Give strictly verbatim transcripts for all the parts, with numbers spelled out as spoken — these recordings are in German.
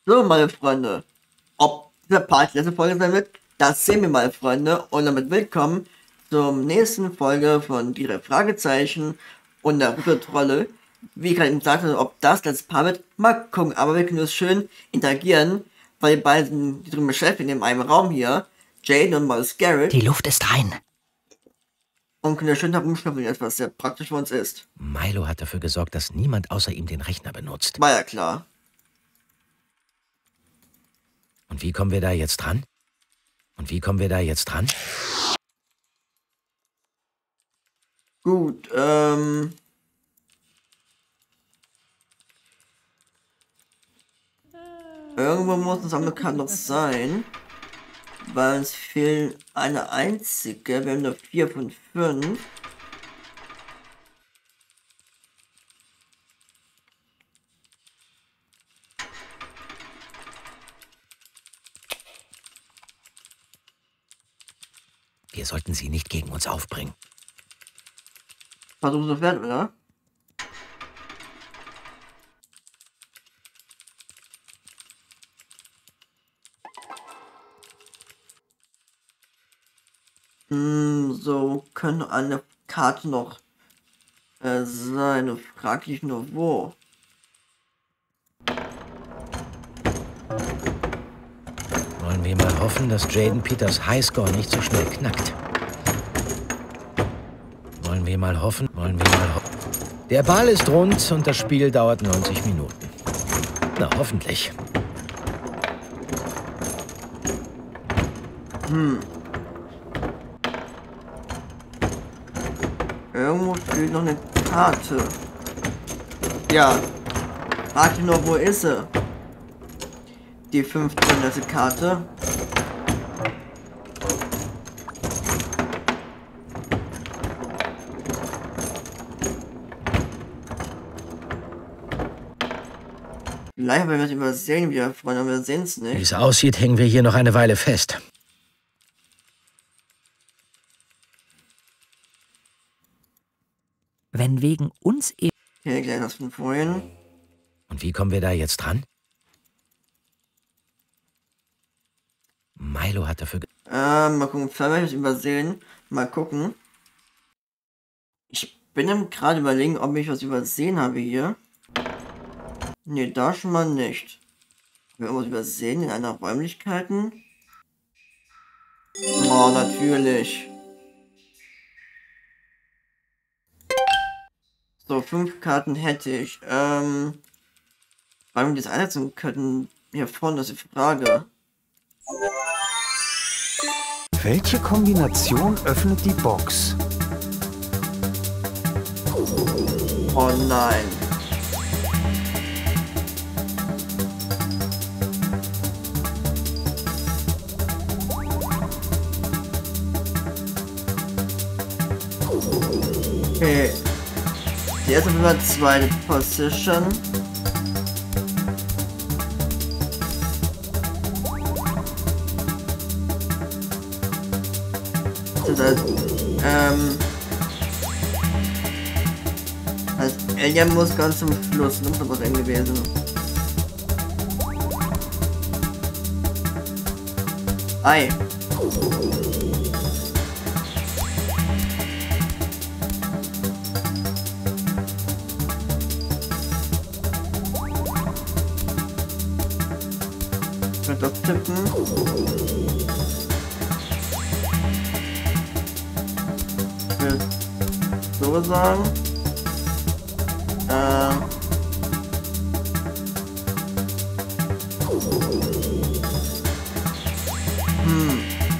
So, meine Freunde, ob dieser Part die letzte Folge sein wird, das sehen wir mal, Freunde. Und damit willkommen zur nächsten Folge von die drei Fragezeichen und der Trolle. Wie ich gerade eben sagte, ob das letzte Paar wird, mal gucken. Aber wir können das schön interagieren, weil die beiden, die drüben beschäftigt in einem Raum hier, Jaden und Miles Garrett. Die Luft ist rein. Und können ja schön herumschnüffeln, was sehr praktisch für uns ist. Milo hat dafür gesorgt, dass niemand außer ihm den Rechner benutzt. War ja klar. Und wie kommen wir da jetzt dran? Und wie kommen wir da jetzt dran? Gut, ähm... irgendwo muss es am bekannt noch sein. Weil es fehlt eine einzige. Wir haben nur vier von fünf. Wir sollten sie nicht gegen uns aufbringen. Versuch so fern, oder? Hm, so könnte eine Karte noch äh, sein. Frag ich nur wo. Wollen wir mal hoffen, dass Jaden Peters Highscore nicht so schnell knackt. Wollen wir mal hoffen, wollen wir mal hoffen. Der Ball ist rund und das Spiel dauert neunzig Minuten. Na, hoffentlich. Hm. Irgendwo fehlt noch eine Karte. Ja. Frag nur, wo ist sie? Die fünfhunderte Karte. Vielleicht werden wir es übersehen wieder, Freunde, aber wir sehen es nicht. Wie es aussieht, hängen wir hier noch eine Weile fest. Wenn wegen uns e Okay, gleich das von vorhin. Und wie kommen wir da jetzt dran? Milo hat dafür... Ähm, mal gucken, vielleicht werde ich es übersehen. Mal gucken. Ich bin gerade überlegen, ob ich was übersehen habe hier. Ne, da schon mal nicht. Haben wir irgendwas übersehen in einer Räumlichkeiten? Oh, natürlich. So, fünf Karten hätte ich. Ähm, warum wir das einsetzen könnten, hier vorne ist die Frage. Welche Kombination öffnet die Box? Oh nein. Okay. Die erste war zweite Position. Das heißt, ähm, das Alien muss ganz zum Schluss, ne? Das war eng gewesen. Ei. Ich werde das tippen. Ich will so sagen. Äh. Hm.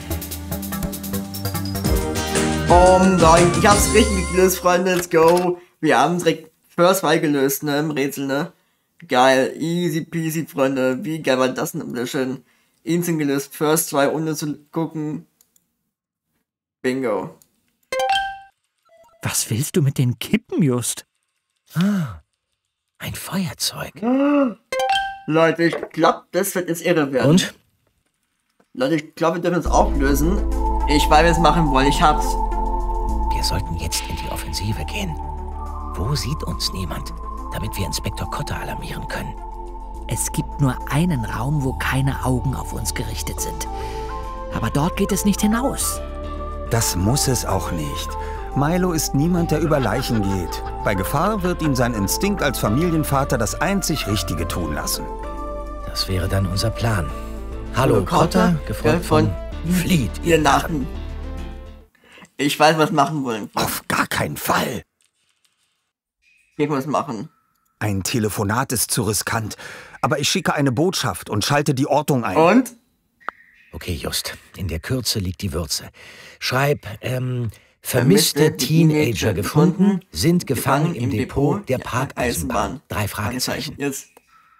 Oh nein, ich hab's richtig gelöst, Freunde, let's go. Wir haben direkt First Fall gelöst, ne, im Rätsel, ne. Geil, easy peasy, Freunde. Wie geil war das denn bitte schön? Instant gelöst, First Try, ohne zu gucken. Bingo. Was willst du mit den Kippen, Just? Ah, ein Feuerzeug. Leute, ich glaube, das wird jetzt irre werden. Und? Leute, ich glaube, wir dürfen es auflösen. Ich weiß, wie wir es machen wollen. Ich hab's. Wir sollten jetzt in die Offensive gehen. Wo sieht uns niemand, damit wir Inspektor Cotter alarmieren können? Es gibt nur einen Raum, wo keine Augen auf uns gerichtet sind. Aber dort geht es nicht hinaus. Das muss es auch nicht. Milo ist niemand, der über Leichen geht. Bei Gefahr wird ihm sein Instinkt als Familienvater das einzig Richtige tun lassen. Das wäre dann unser Plan. Hallo, Cotter, gefolgt von Flieht, ihr Narren. Ich weiß, was machen wollen. Auf gar keinen Fall. Wir können was machen. Ein Telefonat ist zu riskant. Aber ich schicke eine Botschaft und schalte die Ortung ein. Und? Okay, Just. In der Kürze liegt die Würze. Schreib, ähm, vermisste, vermisste Teenager, Teenager gefunden, sind gefangen, gefangen im Depot, Depot der Parkeisenbahn. Drei Fragezeichen. Jetzt.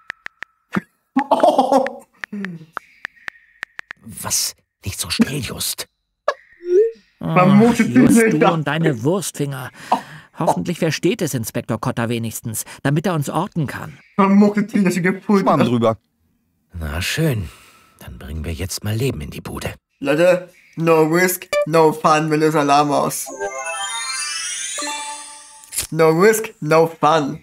Oh. Was? Nicht so schnell, Just. Oh, Just, du und deine Wurstfinger. Hoffentlich versteht es Inspektor Cotter wenigstens, damit er uns orten kann. Schwamm drüber. Na schön. Dann bringen wir jetzt mal Leben in die Bude. Leute, no risk, no fun, wenn das Alarm aus. No risk, no fun.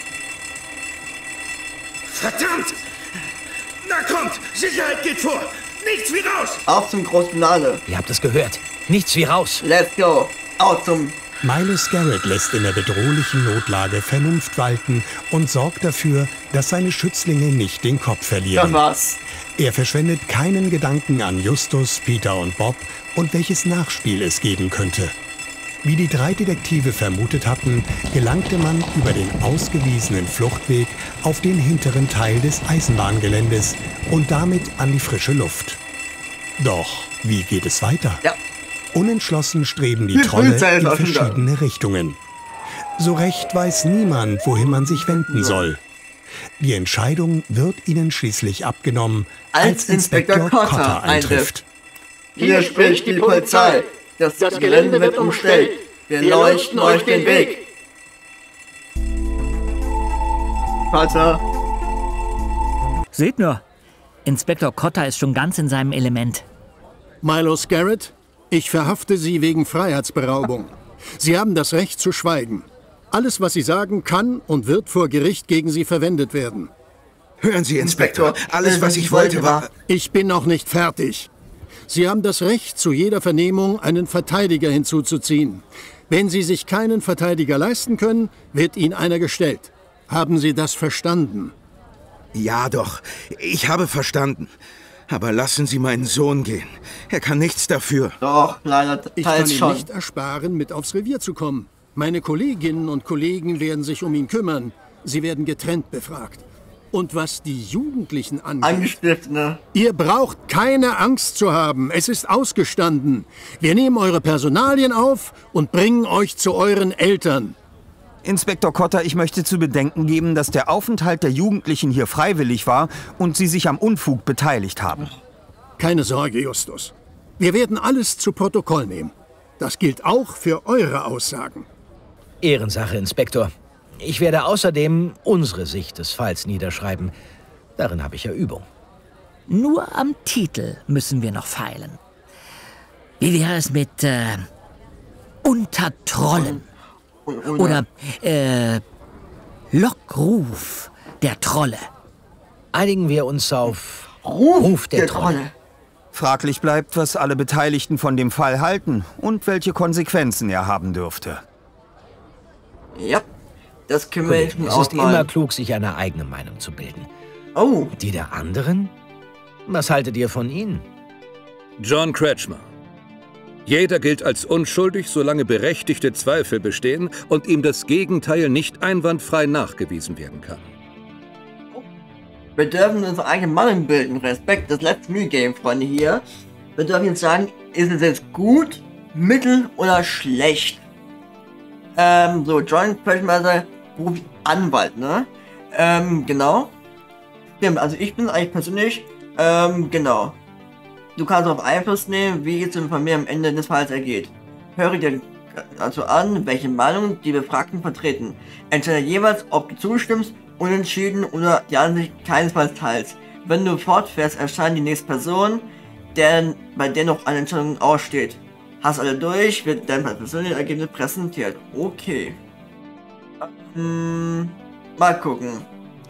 Verdammt! Na kommt! Sicherheit geht vor! Nichts wie raus! Auf zum Großfinale. Ihr habt es gehört. Nichts wie raus. Let's go. Auf zum... Miles Garrett lässt in der bedrohlichen Notlage Vernunft walten und sorgt dafür, dass seine Schützlinge nicht den Kopf verlieren. Ja, was? Er verschwendet keinen Gedanken an Justus, Peter und Bob und welches Nachspiel es geben könnte. Wie die drei Detektive vermutet hatten, gelangte man über den ausgewiesenen Fluchtweg auf den hinteren Teil des Eisenbahngeländes und damit an die frische Luft. Doch wie geht es weiter? Ja. Unentschlossen streben die Trolle in verschiedene Richtungen. So recht weiß niemand, wohin man sich wenden soll. Die Entscheidung wird ihnen schließlich abgenommen, als Inspektor Cotter eintrifft. Hier spricht die Polizei. Das, das Gelände wird umstellt. Wir leuchten euch den Weg. Cotter. Seht nur, Inspektor Cotter ist schon ganz in seinem Element. Miles Garrett, ich verhafte Sie wegen Freiheitsberaubung. Sie haben das Recht zu schweigen. Alles, was Sie sagen, kann und wird vor Gericht gegen Sie verwendet werden. Hören Sie, Inspektor, alles, was ich wollte, war... Ich bin noch nicht fertig. Sie haben das Recht, zu jeder Vernehmung einen Verteidiger hinzuzuziehen. Wenn Sie sich keinen Verteidiger leisten können, wird Ihnen einer gestellt. Haben Sie das verstanden? Ja doch, ich habe verstanden. Aber lassen Sie meinen Sohn gehen. Er kann nichts dafür. Doch, leider Ich kann ihn nicht ersparen, mit aufs Revier zu kommen. Meine Kolleginnen und Kollegen werden sich um ihn kümmern. Sie werden getrennt befragt. Und was die Jugendlichen angeht, Angestiftet, ne? Ihr braucht keine Angst zu haben. Es ist ausgestanden. Wir nehmen eure Personalien auf und bringen euch zu euren Eltern. Inspektor Cotter, ich möchte zu bedenken geben, dass der Aufenthalt der Jugendlichen hier freiwillig war und sie sich am Unfug beteiligt haben. Keine Sorge, Justus. Wir werden alles zu Protokoll nehmen. Das gilt auch für eure Aussagen. Ehrensache, Inspektor. Ich werde außerdem unsere Sicht des Falls niederschreiben. Darin habe ich ja Übung. Nur am Titel müssen wir noch feilen. Wie wäre es mit äh, Unter Trollen? Oder äh, Lockruf der Trolle? Einigen wir uns auf Ruf, Ruf der, der Trolle. Trolle. Fraglich bleibt, was alle Beteiligten von dem Fall halten und welche Konsequenzen er haben dürfte. Ja, das können wir jetzt Es auch ist mal. immer klug, sich eine eigene Meinung zu bilden. Oh, Die der anderen? Was haltet ihr von ihnen? John Kretschmer. Jeder gilt als unschuldig, solange berechtigte Zweifel bestehen und ihm das Gegenteil nicht einwandfrei nachgewiesen werden kann. wir dürfen uns allgemein bilden. Respekt, das letzte Minigame, Freunde, hier. Wir dürfen jetzt sagen, ist es jetzt gut, mittel oder schlecht? Ähm, so, John Kretschmer, Beruf Anwalt, ne? Ähm, genau. Stimmt, also ich bin eigentlich persönlich, ähm, genau. Du kannst auf Einfluss nehmen, wie es von mir am Ende des Falls ergeht. Höre dir also an, welche Meinung die Befragten vertreten. Entscheide jeweils, ob du zustimmst, unentschieden oder die Ansicht keinesfalls teilst. Wenn du fortfährst, erscheint die nächste Person, der, bei der noch eine Entscheidung aussteht. Hast alle durch, wird dein persönliches Ergebnis präsentiert. Okay. Hm, mal gucken.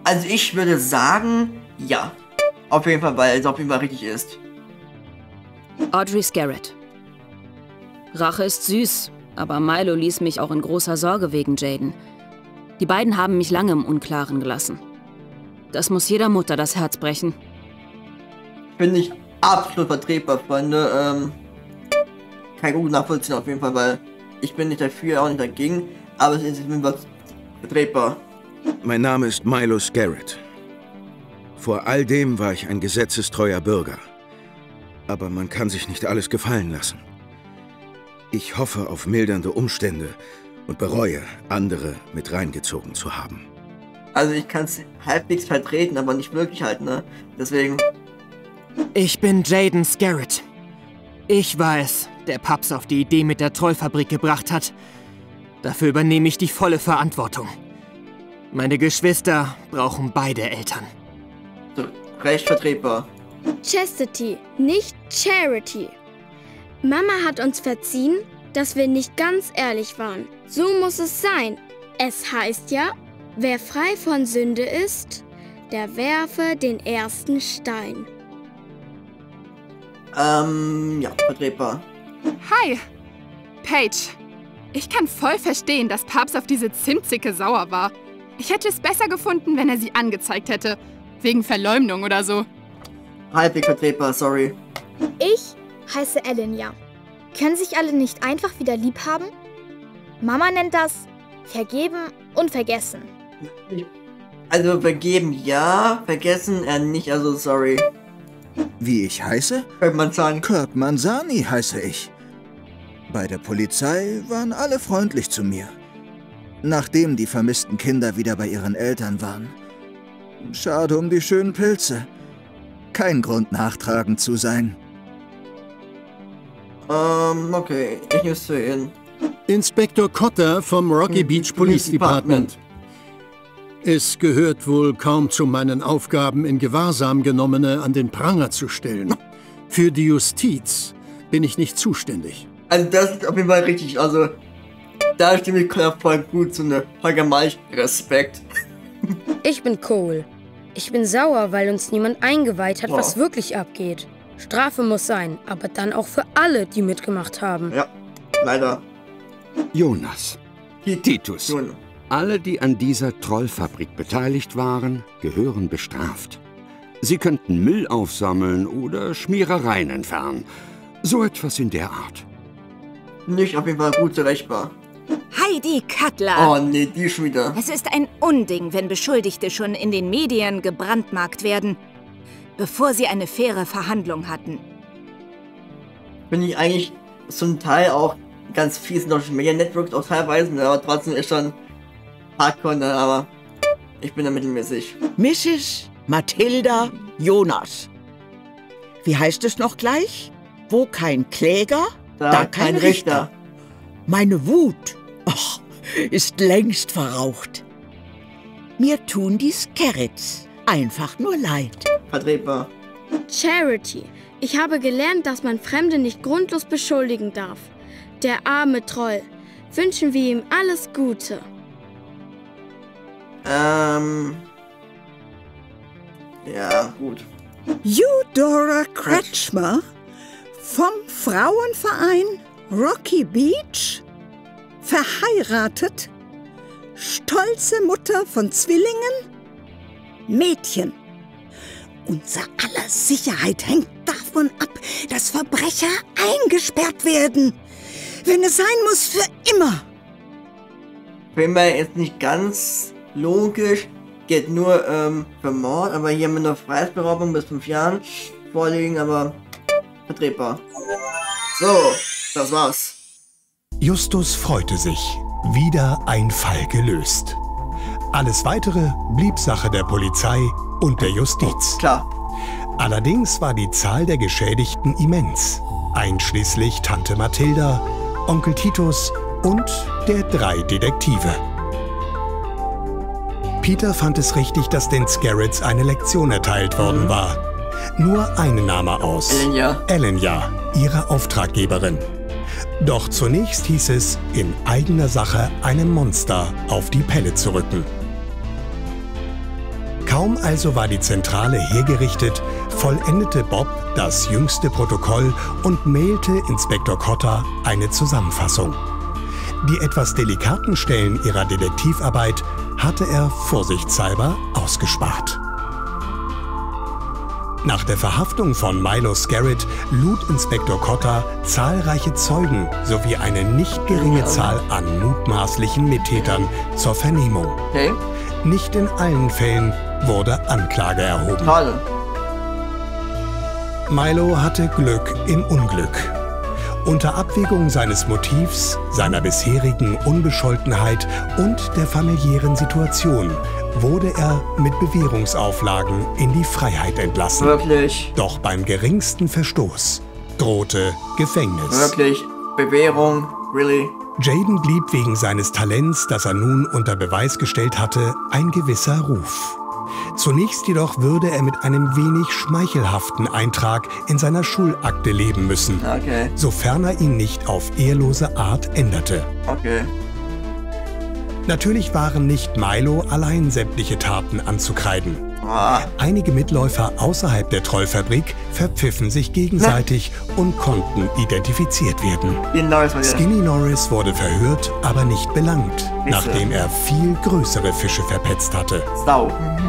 Also ich würde sagen, ja. Auf jeden Fall, weil es auf jeden Fall richtig ist. Audrey Scarrett. Rache ist süß, aber Milo ließ mich auch in großer Sorge wegen Jayden. Die beiden haben mich lange im Unklaren gelassen. Das muss jeder Mutter das Herz brechen. Finde ich absolut vertretbar, Freunde. Ähm, kann ich gut nachvollziehen auf jeden Fall, weil ich bin nicht dafür, auch nicht dagegen, aber es ist was vertretbar. Mein Name ist Milo Scarrett. Vor all dem war ich ein gesetzestreuer Bürger. Aber man kann sich nicht alles gefallen lassen. Ich hoffe auf mildernde Umstände und bereue, andere mit reingezogen zu haben. Also ich kann es halbwegs vertreten, aber nicht wirklich halt, ne? Deswegen... Ich bin Jayden Scarrett. Ich war es, der Paps auf die Idee mit der Trollfabrik gebracht hat. Dafür übernehme ich die volle Verantwortung. Meine Geschwister brauchen beide Eltern. So, recht vertretbar. Chastity, nicht Charity. Mama hat uns verziehen, dass wir nicht ganz ehrlich waren. So muss es sein. Es heißt ja, wer frei von Sünde ist, der werfe den ersten Stein. Ähm, ja, vertretbar. Hi, Paige. Ich kann voll verstehen, dass Papst auf diese Zimtzicke sauer war. Ich hätte es besser gefunden, wenn er sie angezeigt hätte. Wegen Verleumdung oder so. Halbwegs vertretbar, sorry. Ich heiße Ellen. Können sich alle nicht einfach wieder lieb haben? Mama nennt das vergeben und vergessen. Also vergeben ja, vergessen er nicht, also sorry. Wie ich heiße? Kirk Manzani. Kirk Manzani heiße ich. Bei der Polizei waren alle freundlich zu mir. Nachdem die vermissten Kinder wieder bei ihren Eltern waren. Schade um die schönen Pilze. Kein Grund, nachtragend zu sein. Ähm, okay, ich muss zu Ihnen. Inspektor Cotter vom Rocky Beach Police Department. Es gehört wohl kaum zu meinen Aufgaben, in Gewahrsam Genommene an den Pranger zu stellen. Für die Justiz bin ich nicht zuständig. Also das ist auf jeden Fall richtig, also da stimme ich voll gut zu einer Holger Malch. Respekt. Ich bin Cole. Ich bin sauer, weil uns niemand eingeweiht hat, wow. was wirklich abgeht. Strafe muss sein, aber dann auch für alle, die mitgemacht haben. Ja, leider. Jonas. Titus. Jonas. Alle, die an dieser Trollfabrik beteiligt waren, gehören bestraft. Sie könnten Müll aufsammeln oder Schmierereien entfernen. So etwas in der Art. Nicht auf jeden Fall gut zurechtbar. Heidi Cutler. Oh nee, die schon wieder. Es ist ein Unding, wenn Beschuldigte schon in den Medien gebrandmarkt werden, bevor sie eine faire Verhandlung hatten. Bin ich eigentlich zum Teil auch ganz fies in Social Media Networks auch teilweise, aber trotzdem ist schon Hardcore, ne, aber ich bin da mittelmäßig. Missus Mathilda Jonas. Wie heißt es noch gleich? Wo kein Kläger, da, da kein kein Richter. Richter. Meine Wut och, ist längst verraucht. Mir tun die Scarretts einfach nur leid. Vertretbar. Charity. Ich habe gelernt, dass man Fremde nicht grundlos beschuldigen darf. Der arme Troll. Wünschen wir ihm alles Gute. Ähm... Ja, gut. Eudora Kretschmer vom Frauenverein Rocky Beach, verheiratet, stolze Mutter von Zwillingen, Mädchen. Unser aller Sicherheit hängt davon ab, dass Verbrecher eingesperrt werden, wenn es sein muss, für immer. Wenn man jetzt nicht ganz logisch, geht nur ähm, für Mord, aber hier haben wir noch Freiheitsberaubung bis fünf Jahren vorliegen, aber vertretbar. So, das war's. Justus freute sich. Wieder ein Fall gelöst. Alles Weitere blieb Sache der Polizei und der Justiz. Klar. Allerdings war die Zahl der Geschädigten immens. Einschließlich Tante Mathilda, Onkel Titus und der drei Detektive. Peter fand es richtig, dass den Scarretts eine Lektion erteilt worden war. Nur eine nahm er aus. Ellen, Ellen, ja, ihre Auftraggeberin. Doch zunächst hieß es, in eigener Sache einem Monster auf die Pelle zu rücken. Kaum also war die Zentrale hergerichtet, vollendete Bob das jüngste Protokoll und mailte Inspektor Cotter eine Zusammenfassung. Die etwas delikaten Stellen ihrer Detektivarbeit hatte er vorsichtshalber ausgespart. Nach der Verhaftung von Milo Scarrett lud Inspektor Cotter zahlreiche Zeugen sowie eine nicht geringe Zahl an mutmaßlichen Mittätern zur Vernehmung. Okay. Nicht in allen Fällen wurde Anklage erhoben. Schade. Milo hatte Glück im Unglück. Unter Abwägung seines Motivs, seiner bisherigen Unbescholtenheit und der familiären Situation wurde er mit Bewährungsauflagen in die Freiheit entlassen. Wirklich? Doch beim geringsten Verstoß drohte Gefängnis. Wirklich? Bewährung? Really? Jayden blieb wegen seines Talents, das er nun unter Beweis gestellt hatte, ein gewisser Ruf. Zunächst jedoch würde er mit einem wenig schmeichelhaften Eintrag in seiner Schulakte leben müssen, okay. sofern er ihn nicht auf ehrlose Art änderte. Okay. Natürlich waren nicht Milo allein sämtliche Taten anzukreiden. Ah. Einige Mitläufer außerhalb der Trollfabrik verpfiffen sich gegenseitig Na. und konnten identifiziert werden. Skinny Norris wurde verhört, aber nicht belangt, Wisse. nachdem er viel größere Fische verpetzt hatte. Sau.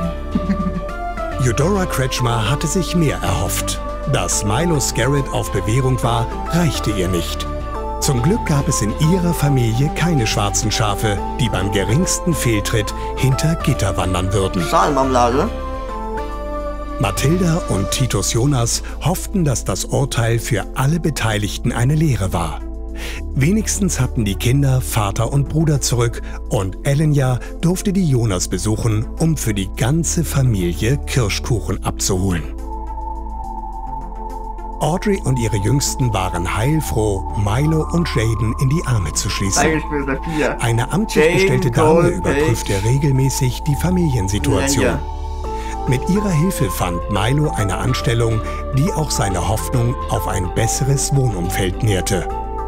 Eudora Kretschmer hatte sich mehr erhofft. Dass Milo Scarrett auf Bewährung war, reichte ihr nicht. Zum Glück gab es in ihrer Familie keine schwarzen Schafe, die beim geringsten Fehltritt hinter Gitter wandern würden. Schalenmarmelade. Mathilda und Titus Jonas hofften, dass das Urteil für alle Beteiligten eine Lehre war. Wenigstens hatten die Kinder Vater und Bruder zurück und Elenya durfte die Jonas besuchen, um für die ganze Familie Kirschkuchen abzuholen. Audrey und ihre Jüngsten waren heilfroh, Milo und Jayden in die Arme zu schließen. Eine amtlich gestellte Dame überprüfte regelmäßig die Familiensituation. Mit ihrer Hilfe fand Milo eine Anstellung, die auch seine Hoffnung auf ein besseres Wohnumfeld nährte.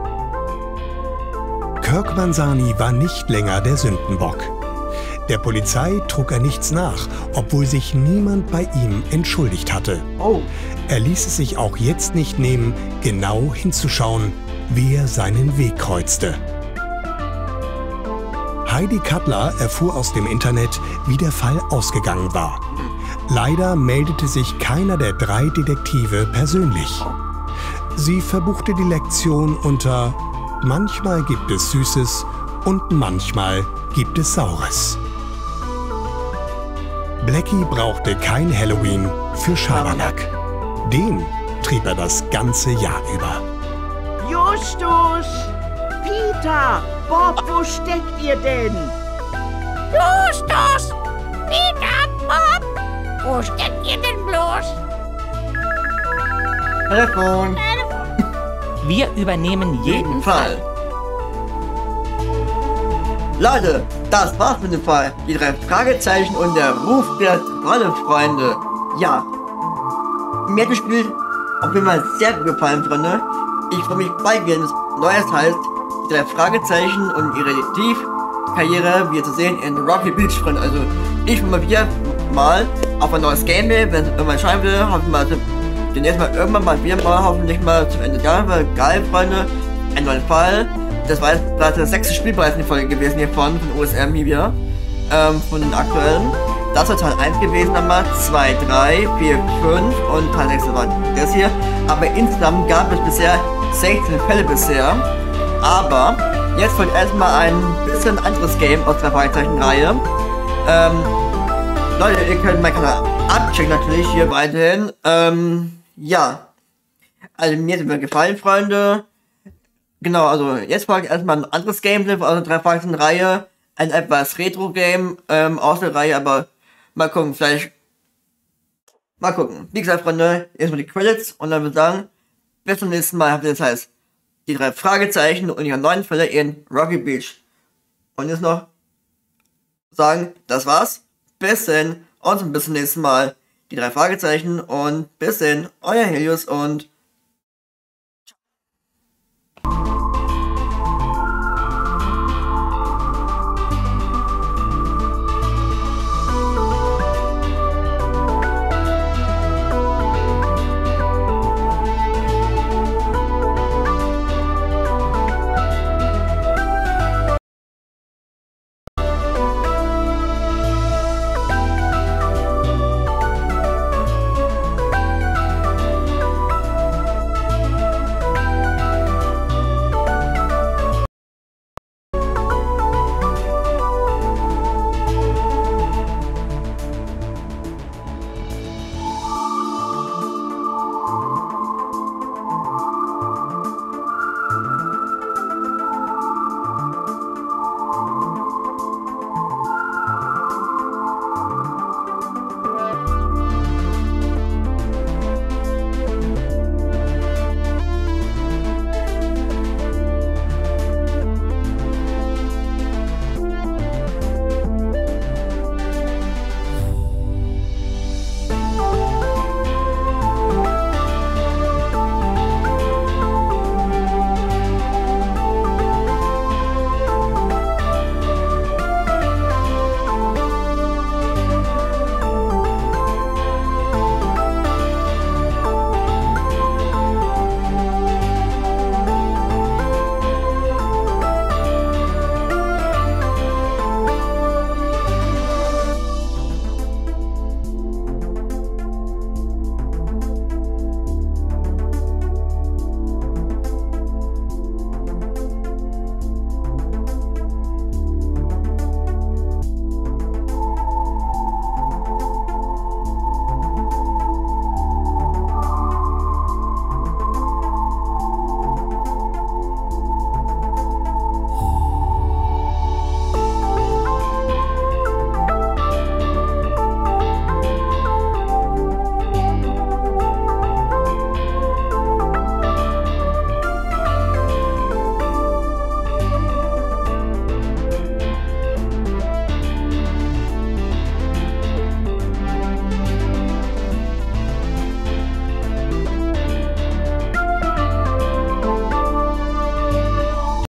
Kirk Mansani war nicht länger der Sündenbock. Der Polizei trug er nichts nach, obwohl sich niemand bei ihm entschuldigt hatte. Oh. Er ließ es sich auch jetzt nicht nehmen, genau hinzuschauen, wer seinen Weg kreuzte. Heidi Cutler erfuhr aus dem Internet, wie der Fall ausgegangen war. Leider meldete sich keiner der drei Detektive persönlich. Sie verbuchte die Lektion unter „Manchmal gibt es Süßes und manchmal gibt es Saures". Blackie brauchte kein Halloween für Schabernack. Den trieb er das ganze Jahr über. Justus! Peter! Bob, wo steckt ihr denn? Justus! Peter! Bob! Wo steckt ihr denn bloß? Telefon! Wir übernehmen jeden Fall. Leute, das war's mit dem Fall. Die drei Fragezeichen und der Ruf der Trolle, Freunde. Ja. Mir hat das Spiel auf jeden Fall sehr gut gefallen, Freunde. Ich freue mich bald, wie es Neues heißt. Die drei Fragezeichen und ihre Detektivkarriere wieder zu sehen in Rocky Beach, Freunde. Also, ich will mal wieder mal auf ein neues Gameplay, wenn es irgendwann scheinen will, hoffen wir mal demnächst mal irgendwann mal wieder mal, hoffentlich mal zum Ende des Jahres. Geil, Freunde. Ein neuer Fall. Das war jetzt gerade das sechste Spiel bereits in der Folge gewesen hiervon, von O S M hier wieder. Ähm, von den aktuellen. Das war Teil eins gewesen, nochmal zwei, drei, vier, fünf und Teil sechs war das hier. Aber insgesamt gab es bisher sechzehn Fälle bisher. Aber jetzt folgt erstmal ein bisschen anderes Game aus der Fragezeichen-Reihe. Ähm, Leute, ihr könnt meinen Kanal abchecken natürlich hier weiterhin. Ähm, ja. Also mir hat es mir gefallen, Freunde. Genau, also jetzt folgt erstmal ein anderes Gameplay aus der drei Fragezeichen-Reihe. Ein etwas Retro-Game ähm, aus der Reihe, aber mal gucken, vielleicht. Mal gucken. Wie gesagt, Freunde, erstmal die Credits und dann würde ich sagen, bis zum nächsten Mal. Das heißt, die drei Fragezeichen und ihre neuen Fälle in Rocky Beach. Und jetzt noch sagen, das war's. Bis dann und bis zum nächsten Mal. Die drei Fragezeichen und bis dann, euer Helios und